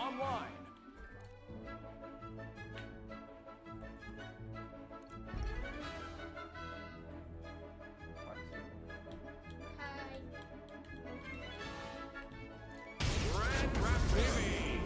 online. Hi. Red Rap Baby.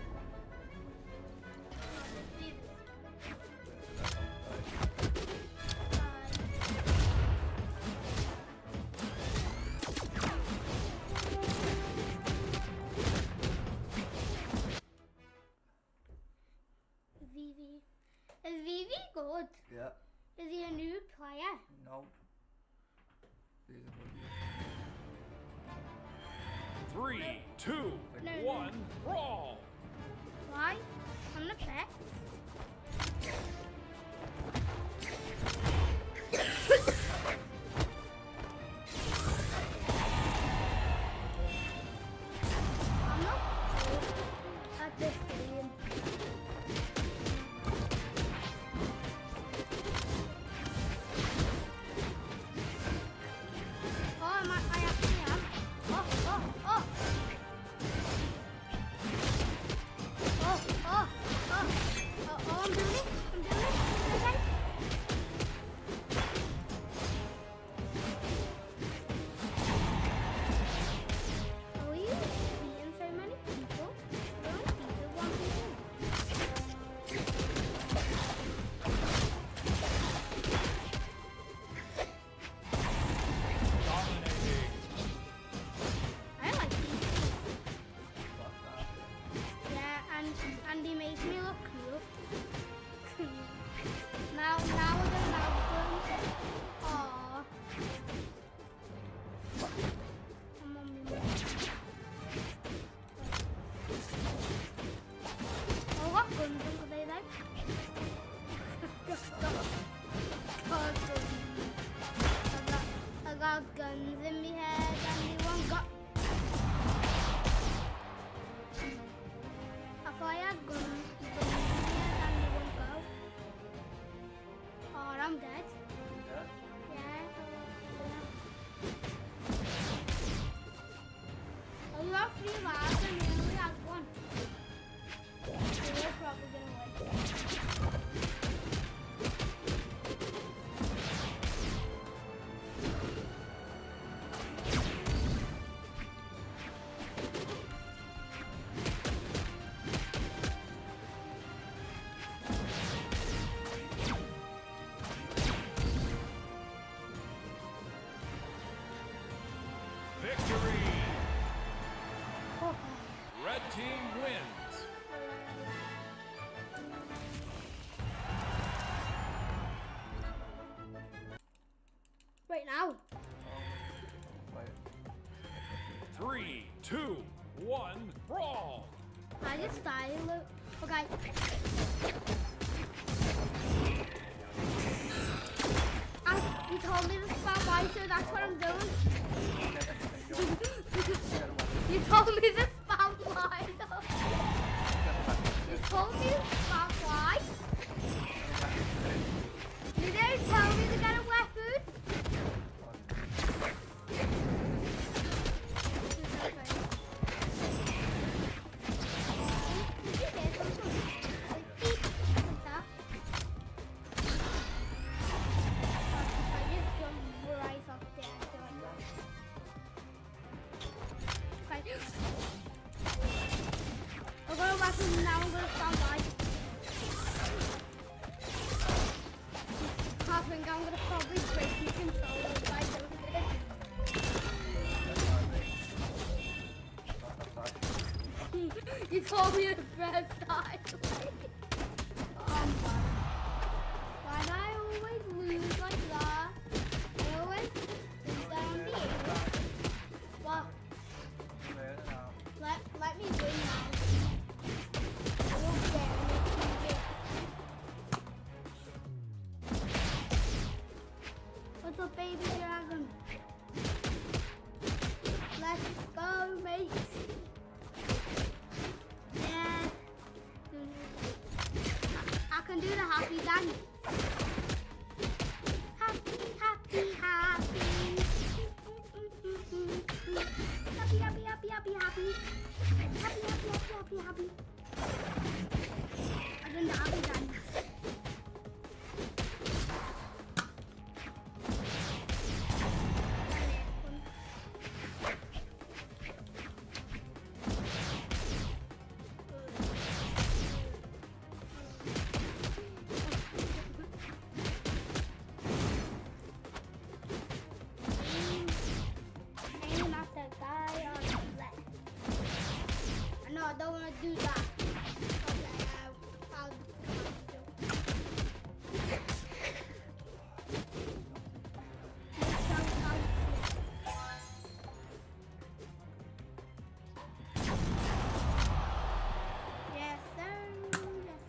Vivi. Is Vivi good? Yeah. Is he a new player? No. These are good. 3, 2, No. 1, brawl. Why? I'm not pet. I'm not good at this game. Oh, I actually am. Oh, oh, oh. Oh, oh, oh. Oh, I'm doing it. I'm doing it. Okay. Are you beating so many people? You're only beating one people. Dominating. I like beating. Fuck that. Yeah, and he makes me look cool. now we're gonna have them. Aww. Come on, me. Oh, what guns are they like? I got guns in my head and they won't got. If I had guns in my head and they won't go. Oh, I'm dead. Yeah. Yeah. Oh, you have 3 lives and you only had 1. So we're probably gonna win. Victory. Oh. Red team wins. Right now. Wait. 3, 2, 1, brawl. I just died. Look. Okay. You told me to spam Y, so that's what I'm doing. You told me to spam Y, though. You told me to spam Y. You didn't tell me to get a weapon. Did you hear something? Like, beep, like that. I just jumped right off there, so like that. Okay. I've got a weapon now, I'm going to stand by. I think I'm going to probably break the controller if I don't do it. You told me to press that. Oh, I'm bad. Why do I always lose like that? I always lose down the air. Well, let me win now. I won't get anything. What's up, baby dragon? Let's go, mate. Yeah. I can do the happy dance. Happy, happy, happy. Happy, happy, happy, happy, happy. Happy, happy, happy, happy, happy. I don't want to do that. Okay, I'll do. Yes, sir. Yes,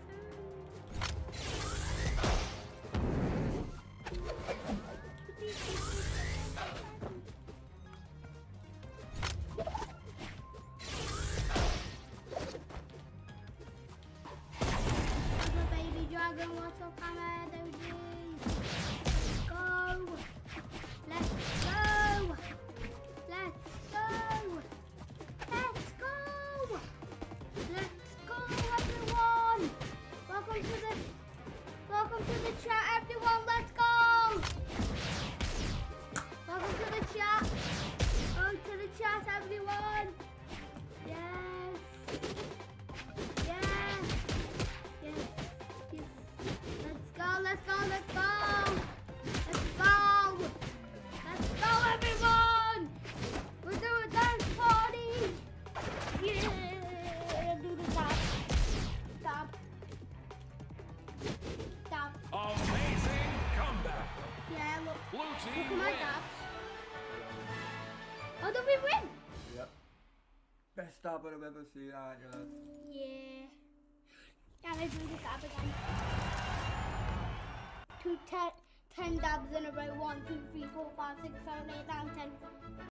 sir. Baby dragon, what's up, camera? Go. Let's go. Let's go. Let's go. Let's go, everyone. Welcome to the chat, everyone. Let's go. Welcome to the chat. Go to the chat, everyone. Yes. Yes. Yes. Yes. Let's go. Let's go. Let's go. Let's go. Let's go, everyone. We're doing a dance party. Yeah. Do the top. Stop. Stop. Amazing comeback. Yeah, look. Blue Look team at my wins. dab. Oh, did we win? Yep. Best stab I've ever seen, aren't you? Yeah. Yeah, let's do the dab again. 10 dabs in a row. 1, 2, 3, 4, 5, 6, 7, 8, 9, 10.